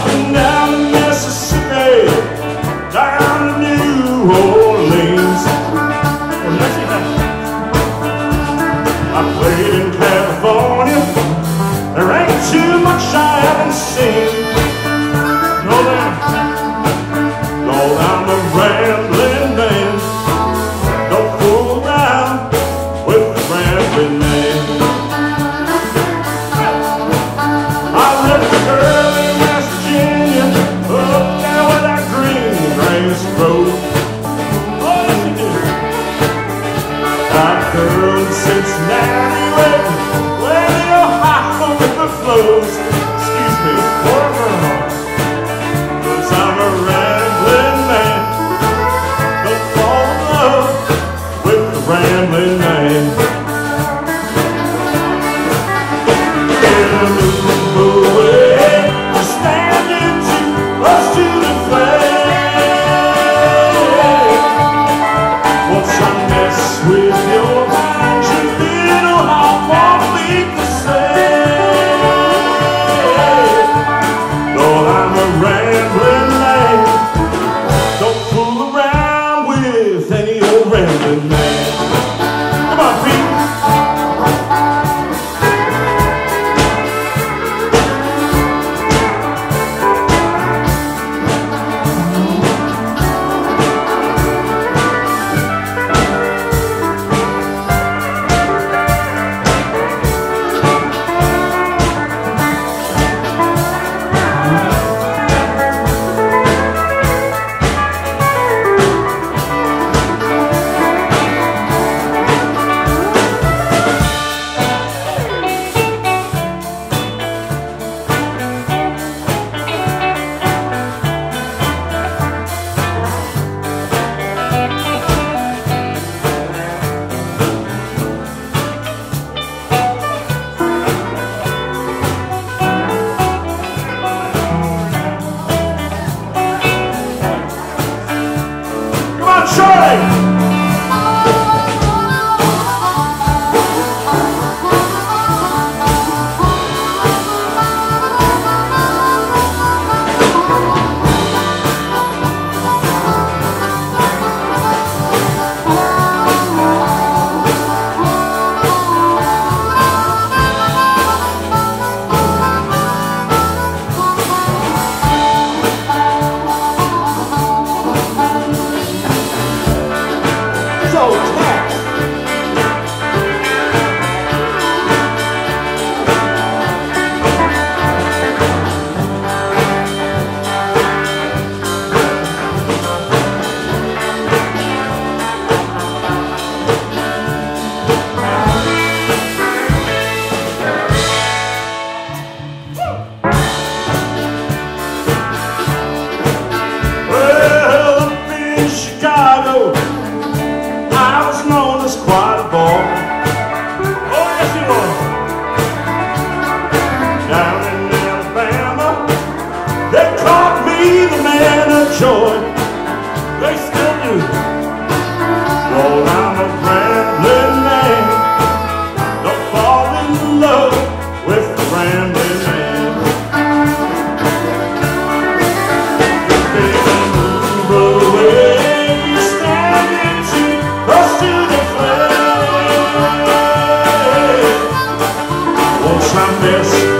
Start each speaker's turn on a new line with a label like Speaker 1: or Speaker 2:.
Speaker 1: walking down the Mississippi, down to New Orleans. I played in California, there ain't too much I haven't seen. No, Lord, I'm a rambling man, don't fool around with the rambling man. I left the girl in West Virginia, up there where that green grass grows. Oh, yes, you do. Got a girl in Cincinnati, where the Ohio River flows. Excuse me, poor girl, 'cause I'm a rambling man, don't fall in love with the rambling man. Joy, they still do. Lord, I'm a rambling man, don't fall in love with the rambling man. Baby, move away, you're standing too close to the flame. Won't I miss